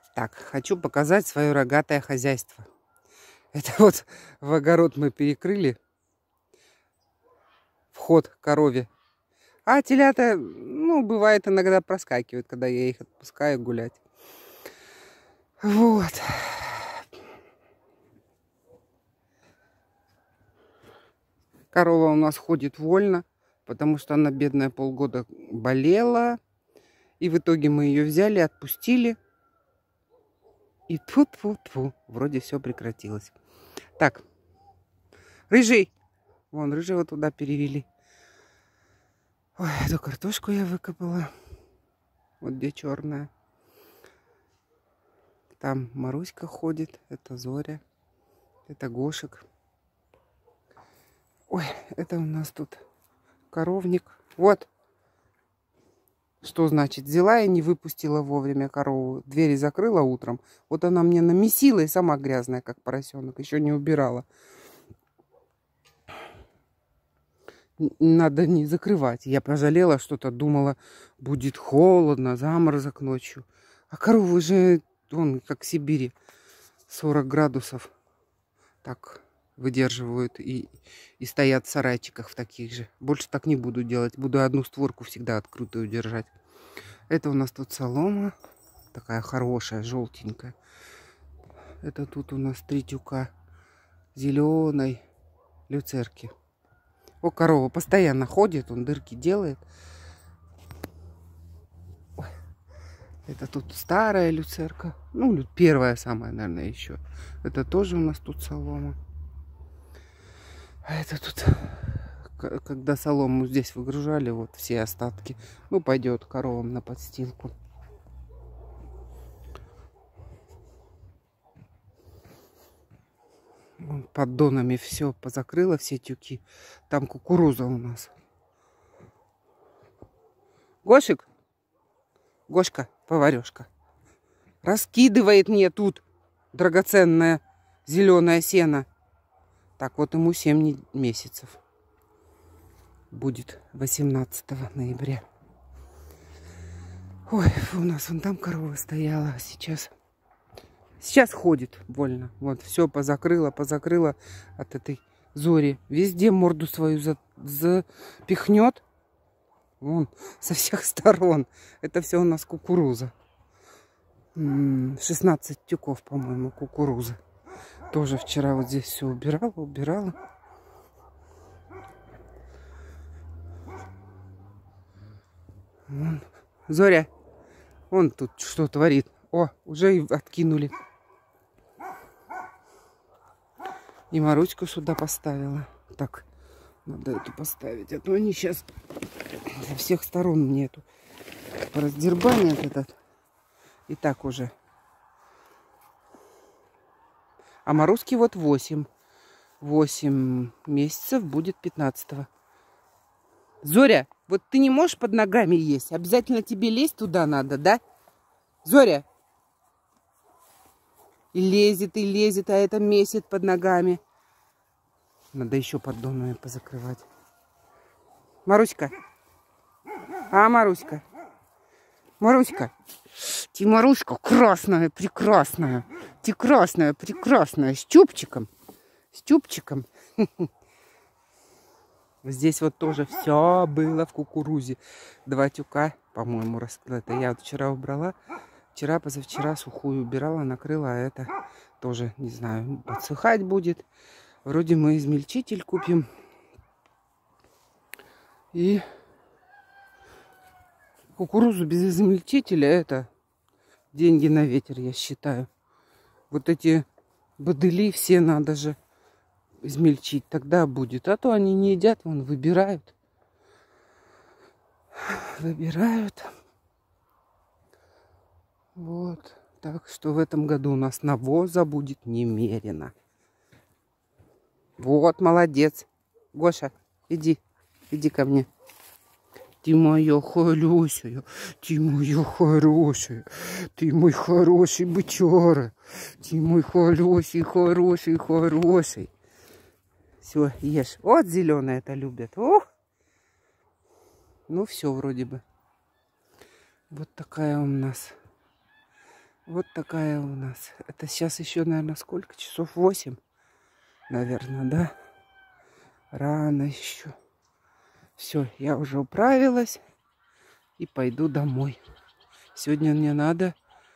Так, хочу показать свое рогатое хозяйство. Это вот в огород мы перекрыли вход к корове. А телята, ну, бывает иногда проскакивают, когда я их отпускаю гулять. Вот. Корова у нас ходит вольно, потому что она, бедная, полгода болела. И в итоге мы ее взяли, отпустили. И тьфу-тьфу-тьфу, вроде все прекратилось. Так, рыжий. Вон, рыжего туда перевели. Ой, эту картошку я выкопала. Вот где черная. Там Маруська ходит. Это Зоря. Это Гошек. Ой, это у нас тут коровник. Вот. Что значит? Взяла и не выпустила вовремя корову. Двери закрыла утром. Вот она мне намесила и сама грязная, как поросенок. Еще не убирала. Надо не закрывать. Я пожалела что-то. Думала, будет холодно, заморозок ночью. А коровы же, вон, как в Сибири, 40 градусов. Так выдерживают и стоят в сарайчиках в таких же. Больше так не буду делать. Буду одну створку всегда открытую держать. Это у нас тут солома. Такая хорошая, желтенькая. Это тут у нас 3 тюка зеленой люцерки. О, корова постоянно ходит, он дырки делает. Ой. Это тут старая люцерка. Ну, первая самая, наверное, еще. Это тоже у нас тут солома. А это тут, когда солому здесь выгружали, вот все остатки. Ну, пойдет коровам на подстилку. Вон поддонами все позакрыла, все тюки. Там кукуруза у нас. Гошик, Гошка, поварешка, раскидывает мне тут драгоценное зеленое сено. Так, вот ему 7 месяцев. Будет 18 ноября. Ой, у нас вон там корова стояла, а сейчас ходит вольно. Вот, все позакрыла от этой Зори. Везде морду свою запихнет. Вон, со всех сторон. Это все у нас кукуруза. 16 тюков, по-моему, кукурузы. Тоже вчера вот здесь все убирала. Вон. Зоря, он тут что творит. О, уже и откинули. И Маруську сюда поставила. Так, надо эту поставить. А то они сейчас со всех сторон мне эту раздербанят этот. И так уже. А Маруське вот 8. 8 месяцев будет 15-го. Зоря, вот ты не можешь под ногами есть? Обязательно тебе лезть туда надо, да? Зоря. И лезет, а это месяц под ногами. Надо еще поддонами позакрывать. Маруська. А, Маруська. Маруська. Ты, Маруська, красная, прекрасная. Ты красная, прекрасная. С чубчиком. С чубчиком. Здесь вот тоже все было в кукурузе. 2 тюка, по-моему, это я вот вчера убрала. Вчера, позавчера сухую убирала, накрыла, а это тоже, не знаю, подсыхать будет. Вроде мы измельчитель купим. И кукурузу без измельчителя это деньги на ветер, я считаю. Вот эти бодыли все надо же измельчить, тогда будет. А то они не едят, вон выбирают. Вот. Так что в этом году у нас навоза будет немерено. Вот, молодец. Гоша, иди ко мне. Ты моя хорошая, ты моя хорошая, ты мой хороший бычара, ты мой хороший. Все, ешь. Вот зеленое это любят. Ох! Ну все вроде бы. Вот такая у нас Вот такая у нас. Это сейчас еще, наверное, сколько? Часов 8, наверное, да? Рано еще. Все, я уже управилась и пойду домой. Сегодня мне надо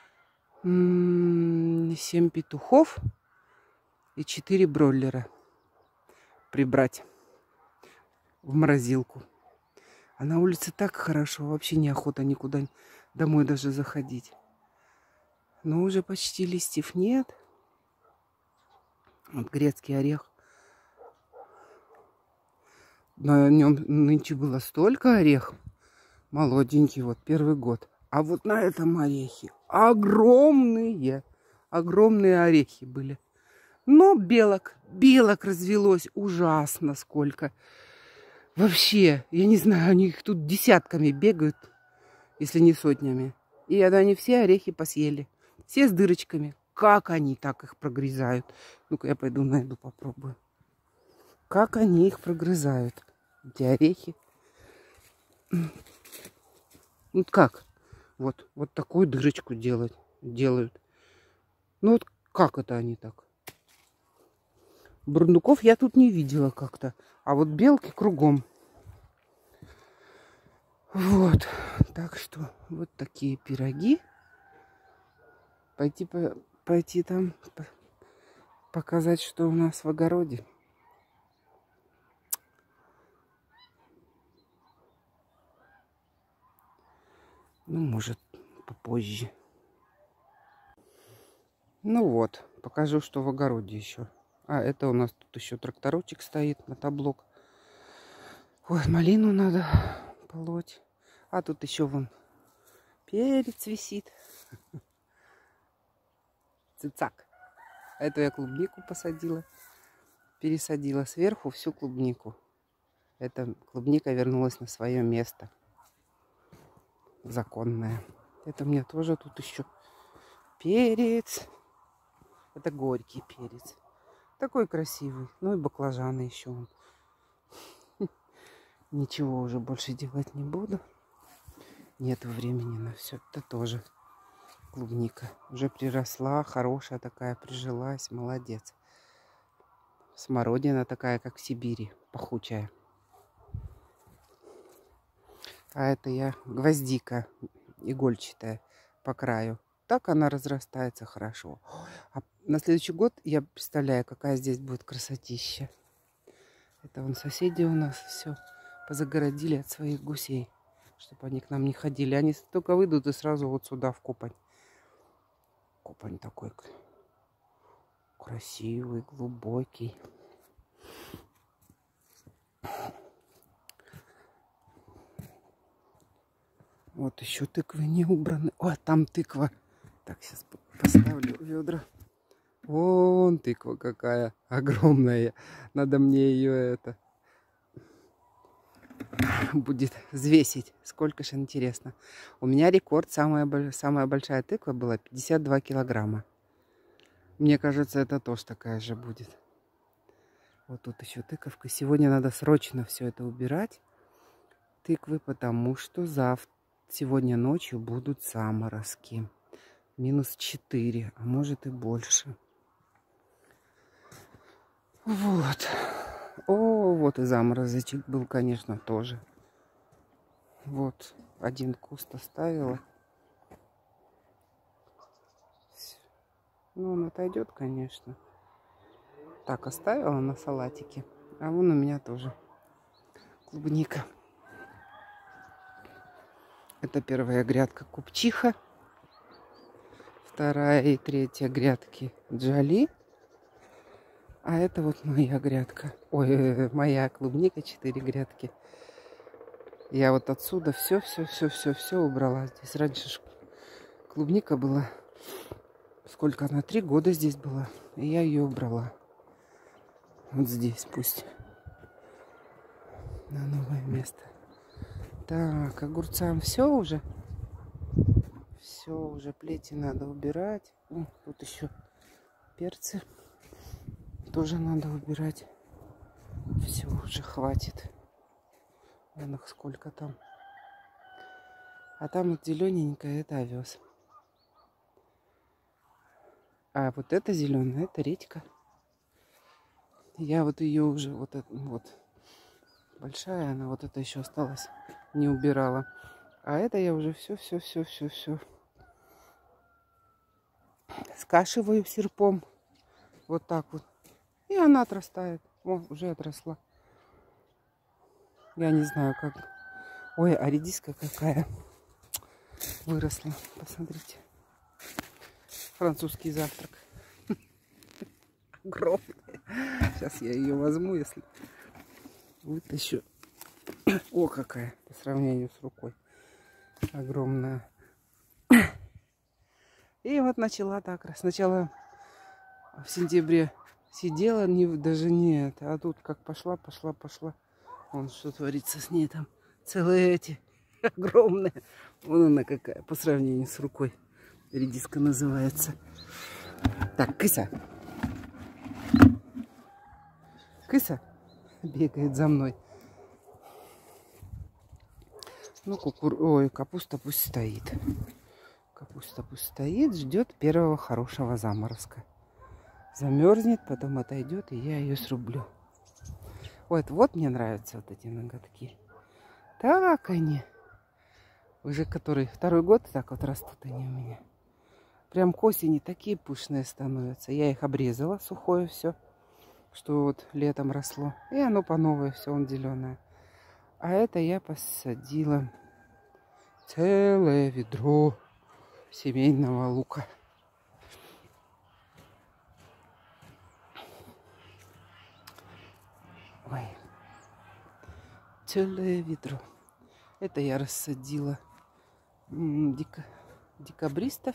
7 петухов и 4 бройлера прибрать в морозилку. А на улице так хорошо, вообще неохота никуда домой даже заходить. Но уже почти листьев нет. Вот грецкий орех. На нем нынче было столько орехов. Молоденький, вот первый год. А вот на этом орехе огромные орехи были. Но белок развелось ужасно сколько. Вообще, я не знаю, они их тут десятками бегают, если не сотнями. И они все орехи посъели. Все с дырочками. Как они так их прогрызают? Ну-ка, я пойду найду, попробую. Как они их прогрызают, эти орехи. Ну как? Вот такую дырочку делают. Ну вот как это они так? Бурундуков я тут не видела как-то. А вот белки кругом. Вот. Так что вот такие пироги. Пойти там показать, что у нас в огороде. Ну, может, попозже. Ну вот, покажу, что в огороде еще. А, это у нас тут еще тракторочек стоит, мотоблок. Ой, малину надо полоть. А тут еще вон перец висит. Цицак. Это я клубнику посадила. Пересадила сверху всю клубнику. Эта клубника вернулась на свое место. Законная. Это мне тоже тут еще перец. Это горький перец. Такой красивый. Ну и баклажаны еще. Ничего уже больше делать не буду. Нет времени на все. Это тоже клубника. Уже приросла. Хорошая такая. Прижилась. Молодец. Смородина такая, как в Сибири. Пахучая. А это я гвоздика игольчатая по краю. Так она разрастается хорошо. А на следующий год я представляю, какая здесь будет красотища. Это вон соседи у нас все позагородили от своих гусей, чтобы они к нам не ходили. Они только выйдут и сразу вот сюда в Купань. Купань такой красивый, глубокий. Вот еще тыквы не убраны. О, там тыква. Так, сейчас поставлю ведра. Вон тыква какая огромная. Надо мне ее будет взвесить. Сколько же интересно. У меня рекорд. Самая большая тыква была 52 килограмма. Мне кажется, это тоже такая же будет. Вот тут еще тыковка. Сегодня надо срочно все это убирать. Тыквы, потому что сегодня ночью будут заморозки. -4, а может и больше. Вот. О, вот и заморозочек был, конечно, тоже. Вот, один куст оставила. Ну, он отойдет, конечно. Так, оставила на салатике. А вон у меня тоже клубника. Это первая грядка купчиха. Вторая и третья грядки джоли. А это вот моя грядка. Ой, моя клубника, 4 грядки. Я вот отсюда все убрала. Здесь раньше клубника была. Сколько она? 3 года здесь была. И я ее убрала. Вот здесь пусть. На новое место. Так, огурцам все уже. Все, уже плети надо убирать. О, тут еще перцы. Тоже надо убирать. Все, уже хватит. Вон их сколько там. А там вот зелененькое, это овес. А вот эта зеленая, это редька. Я вот ее уже, вот большая она, вот это еще осталась, не убирала. А это я уже все скашиваю серпом. Вот так вот. И она отрастает. О, уже отросла. Я не знаю, как. Ой, а редиска какая выросла. Посмотрите. Французский завтрак. Огромный. Сейчас я ее возьму, если вытащу. О, какая по сравнению с рукой. Огромная. И вот начала так. Сначала в сентябре сидела, даже не это. А тут как пошла. Вон что творится с ней там. Целые эти огромные. Вон она какая по сравнению с рукой. Редиска называется. Так, кыся. Кыся бегает за мной. Ну, ой, капуста пусть стоит. Капуста пусть стоит, ждет первого хорошего заморозка. Замерзнет, потом отойдет, и я ее срублю. Вот мне нравятся вот эти ноготки. Так они. Уже второй год так вот растут они у меня. Прям к осени такие пышные становятся. Я их обрезала, сухое все, что вот летом росло. И оно по новой все, он зеленое. А это я посадила целое ведро семейного лука. Ой, целое ведро. Это я рассадила декабристов.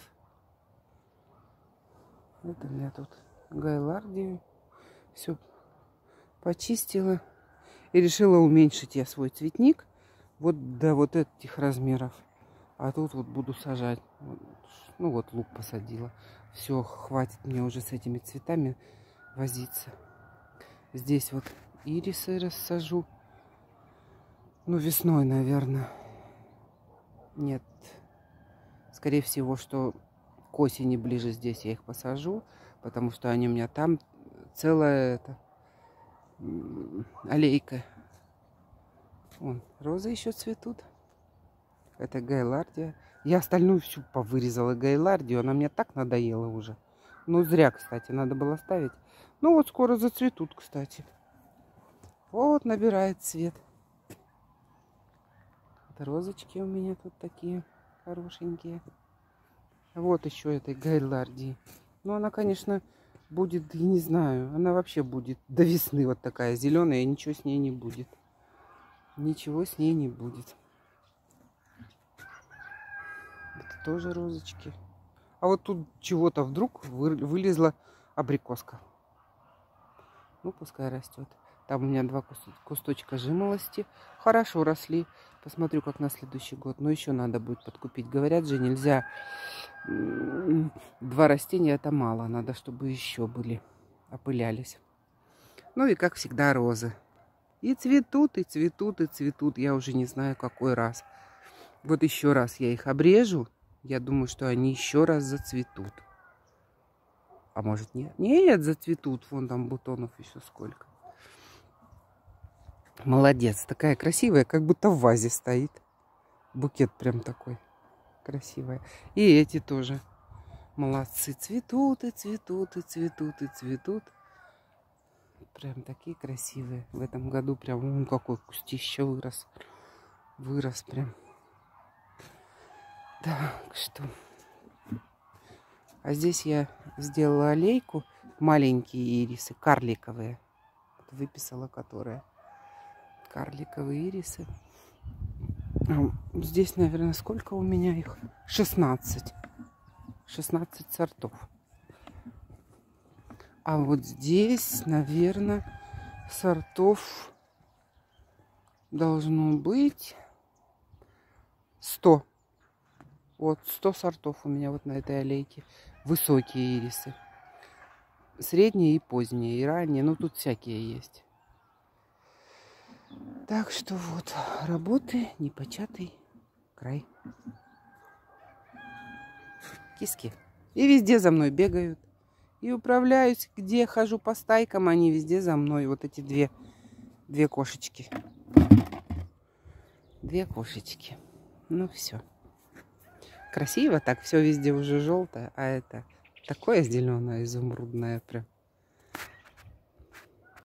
Это у меня тут гайлардию. Все почистила. И решила уменьшить я свой цветник вот до вот этих размеров. А тут вот буду сажать. Ну вот лук посадила. Все, хватит мне уже с этими цветами возиться. Здесь вот ирисы рассажу. Ну, весной, наверное. Нет. Скорее всего, что к осени ближе здесь я их посажу. Потому что они у меня там целая аллейка. Вон, розы еще цветут. Это гайлардия. Я остальную всю повырезала гайлардию. Она мне так надоела уже. Ну, зря, кстати, надо было ставить. Ну, вот скоро зацветут, кстати. Вот, набирает цвет. Это розочки у меня тут такие хорошенькие. Вот еще этой гайлардии. Ну, она, конечно, будет, я не знаю, она вообще будет до весны вот такая зеленая, и ничего с ней не будет. Ничего с ней не будет. Это тоже розочки. А вот тут чего-то вдруг вылезла абрикоска. Ну, пускай растет. Там у меня 2 кусточка жимолости. Хорошо росли. Посмотрю, как на следующий год. Но еще надо будет подкупить. Говорят же, нельзя 2 растения, это мало. Надо, чтобы еще были, опылялись. Ну и, как всегда, розы. И цветут, и цветут, и цветут. Я уже не знаю, какой раз. Вот еще раз я их обрежу. Я думаю, что они еще раз зацветут. А может нет? Нет, зацветут. Вон там бутонов еще сколько. Молодец. Такая красивая, как будто в вазе стоит. Букет прям такой красивый. И эти тоже молодцы. Цветут, и цветут, и цветут, и цветут. Прям такие красивые. В этом году прям какой кустище вырос. Вырос прям. Так, что... А здесь я сделала аллейку. Маленькие ирисы, карликовые. Выписала, которые. Карликовые ирисы. Здесь, наверное, сколько у меня их? 16. 16 сортов. А вот здесь, наверное, сортов должно быть 100. Вот 100 сортов у меня вот на этой аллейке. Высокие ирисы. Средние и поздние, и ранние. Ну, тут всякие есть. Так что вот, работы непочатый край. Киски. И везде за мной бегают. И управляюсь, где хожу по стайкам, они везде за мной. Вот эти две кошечки. Две кошечки. Ну все. Красиво так, все везде уже желтое, а это такое зеленое, изумрудное прям.